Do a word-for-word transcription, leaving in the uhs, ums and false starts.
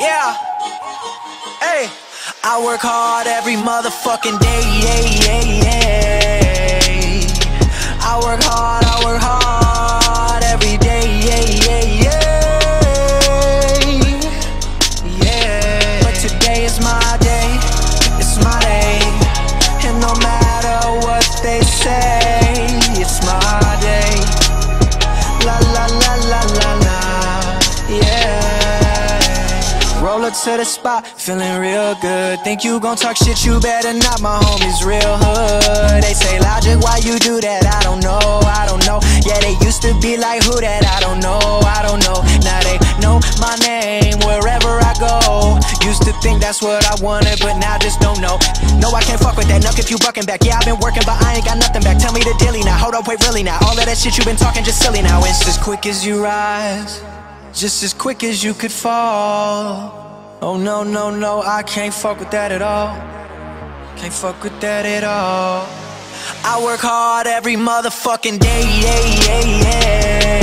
Yeah. Hey. I work hard every motherfucking day. Yeah, yeah, yeah. I work hard, I work hard every day. Yeah, yeah, yeah. Yeah. But today is my day. It's my day. And no matter what they say, it's my day. La la la la la la. Yeah. Roll up to the spot, feeling real good. Think you gon' talk shit, you better not, my homies real hood. They say, Logic, why you do that? I don't know, I don't know. Yeah, they used to be like, who that? I don't know, I don't know. Now they know my name wherever I go. Used to think that's what I wanted, but now just don't know. No, I can't fuck with that, nuck if you bucking back. Yeah, I've been working, but I ain't got nothing back. Tell me the dilly now, hold up, wait, really now. All of that shit you been talking just silly now. It's as quick as you rise, just as quick as you could fall. Oh no, no, no, I can't fuck with that at all. Can't fuck with that at all. I work hard every motherfucking day, yeah, yeah, yeah.